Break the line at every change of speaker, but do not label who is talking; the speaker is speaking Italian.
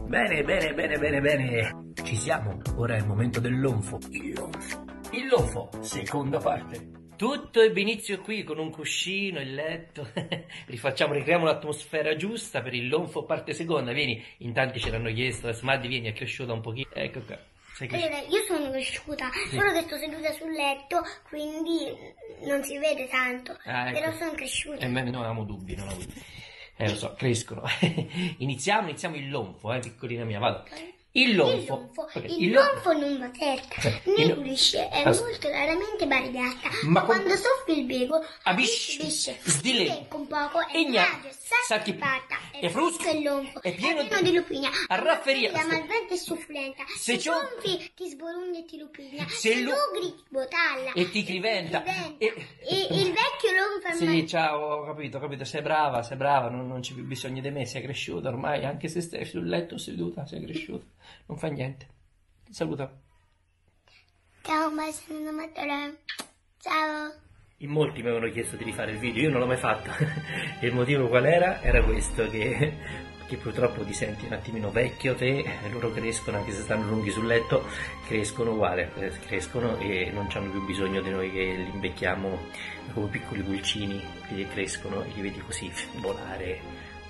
Bene, bene, bene, bene, bene. Ci siamo. Ora è il momento dell'onfo. Il lonfo. Il lonfo, seconda parte. Tutto ebbe inizio qui con un cuscino, il letto. Ricreiamo l'atmosfera giusta per il lonfo parte seconda. Vieni, in tanti ce l'hanno chiesto. Smaddi, vieni, è cresciuta un pochino. Ecco qua.
Allora, io sono cresciuta, sì. Solo che sto seduta sul letto, quindi non si vede tanto.
Ecco.
Però sono cresciuta.
Non avevamo dubbi, non avevo dubbi. Lo so, crescono. iniziamo il lonfo, piccolina mia, vado.
Okay.
Il lonfo.
Il lonfo non va testa, né pulisce, è molto raramente variegata, ma quando soffia il beco, bisce, sdilenca un poco, è grave, saccipata, è frusco il lonfo, è pieno di lupigna,
arrafferia,
la malvente e sufflenta, se cionfi ti sborugna e ti lupigna, se lugri ti botalla,
e ti criventa,
e il vecchio lonfo
sì, ciao, ho capito, sei brava, non c'è più bisogno di me, sei cresciuta ormai, anche se stai sul letto seduta, sei cresciuta. Non fa niente. Saluta.
Ciao, un bacio nella mattina. Ciao.
In molti mi avevano chiesto di rifare il video, io non l'ho mai fatto. E il motivo qual era? Era questo, che purtroppo ti senti un attimino vecchio te, e loro crescono, anche se stanno lunghi sul letto, crescono uguale, crescono e non hanno più bisogno di noi che li invecchiamo come piccoli pulcini che crescono e li vedi così volare